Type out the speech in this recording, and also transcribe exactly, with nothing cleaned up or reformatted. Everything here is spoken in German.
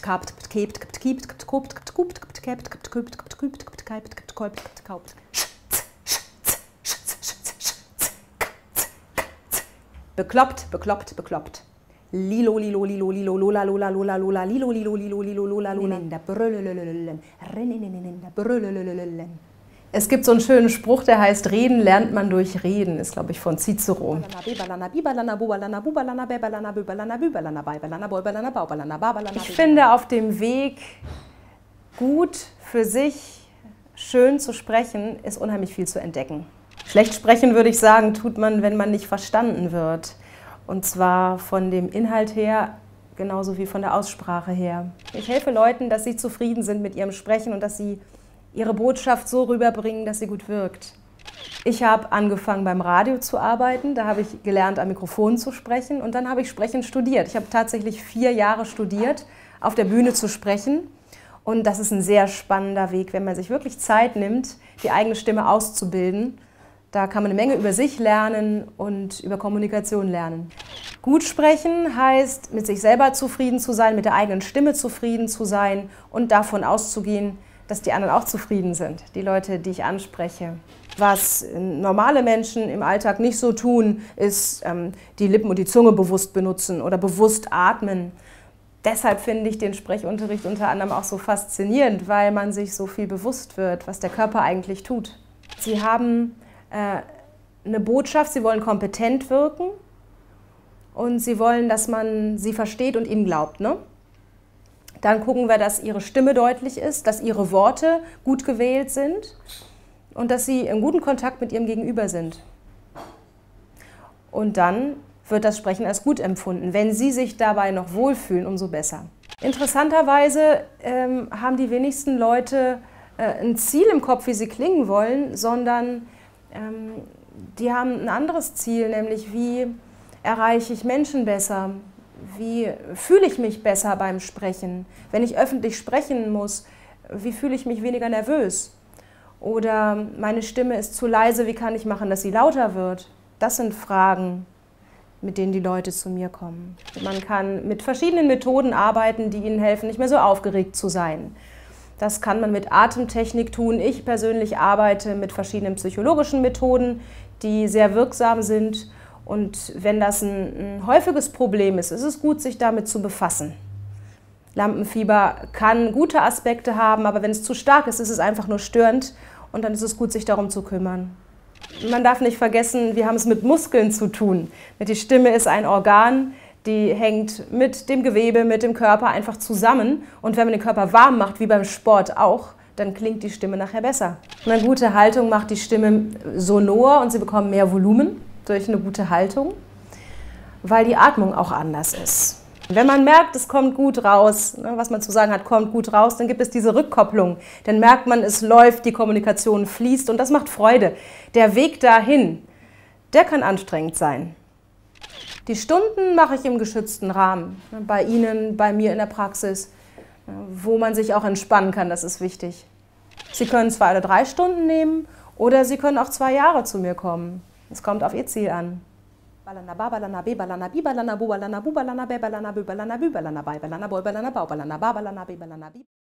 Bekloppt, bekloppt, bekloppt. Lilo, lilo, lilo, lilo, lola, lola, lola, lola, lilo, lilo, lilo, lilo, lola, lola, es gibt so einen schönen Spruch, der heißt, Reden lernt man durch Reden, ist, glaube ich, von Cicero. Ich finde auf dem Weg, gut für sich, schön zu sprechen, ist unheimlich viel zu entdecken. Schlecht sprechen, würde ich sagen, tut man, wenn man nicht verstanden wird. Und zwar von dem Inhalt her, genauso wie von der Aussprache her. Ich helfe Leuten, dass sie zufrieden sind mit ihrem Sprechen und dass sie ihre Botschaft so rüberbringen, dass sie gut wirkt. Ich habe angefangen beim Radio zu arbeiten, da habe ich gelernt, am Mikrofon zu sprechen und dann habe ich Sprechen studiert. Ich habe tatsächlich vier Jahre studiert, auf der Bühne zu sprechen. Und das ist ein sehr spannender Weg, wenn man sich wirklich Zeit nimmt, die eigene Stimme auszubilden. Da kann man eine Menge über sich lernen und über Kommunikation lernen. Gut sprechen heißt, mit sich selber zufrieden zu sein, mit der eigenen Stimme zufrieden zu sein und davon auszugehen, dass die anderen auch zufrieden sind, die Leute, die ich anspreche. Was normale Menschen im Alltag nicht so tun, ist ähm, die Lippen und die Zunge bewusst benutzen oder bewusst atmen. Deshalb finde ich den Sprechunterricht unter anderem auch so faszinierend, weil man sich so viel bewusst wird, was der Körper eigentlich tut. Sie haben äh, eine Botschaft, sie wollen kompetent wirken und sie wollen, dass man sie versteht und ihnen glaubt, ne? Dann gucken wir, dass ihre Stimme deutlich ist, dass ihre Worte gut gewählt sind und dass sie in gutem Kontakt mit ihrem Gegenüber sind. Und dann wird das Sprechen als gut empfunden. Wenn Sie sich dabei noch wohlfühlen, umso besser. Interessanterweise ähm, haben die wenigsten Leute äh, ein Ziel im Kopf, wie sie klingen wollen, sondern ähm, die haben ein anderes Ziel, nämlich wie erreiche ich Menschen besser, wie fühle ich mich besser beim Sprechen. Wenn ich öffentlich sprechen muss, wie fühle ich mich weniger nervös? Oder meine Stimme ist zu leise, wie kann ich machen, dass sie lauter wird? Das sind Fragen, mit denen die Leute zu mir kommen. Man kann mit verschiedenen Methoden arbeiten, die ihnen helfen, nicht mehr so aufgeregt zu sein. Das kann man mit Atemtechnik tun. Ich persönlich arbeite mit verschiedenen psychologischen Methoden, die sehr wirksam sind. Und wenn das ein, ein häufiges Problem ist, ist es gut, sich damit zu befassen. Lampenfieber kann gute Aspekte haben, aber wenn es zu stark ist, ist es einfach nur störend und dann ist es gut, sich darum zu kümmern. Man darf nicht vergessen, wir haben es mit Muskeln zu tun. Die Stimme ist ein Organ, die hängt mit dem Gewebe, mit dem Körper einfach zusammen. Und wenn man den Körper warm macht, wie beim Sport auch, dann klingt die Stimme nachher besser. Eine gute Haltung macht die Stimme sonor und sie bekommen mehr Volumen durch eine gute Haltung, weil die Atmung auch anders ist. Wenn man merkt, es kommt gut raus, was man zu sagen hat, kommt gut raus, dann gibt es diese Rückkopplung. Dann merkt man, es läuft, die Kommunikation fließt und das macht Freude. Der Weg dahin, der kann anstrengend sein. Die Stunden mache ich im geschützten Rahmen, bei Ihnen, bei mir in der Praxis, wo man sich auch entspannen kann, das ist wichtig. Sie können zwei oder drei Stunden nehmen oder Sie können auch zwei Jahre zu mir kommen. Es kommt auf Ihr Ziel an. Balana ba balana be balana bi balana bu balana bu balana be balana bu balana bu balana bei balana boy balana bau balana ba balana be balana bi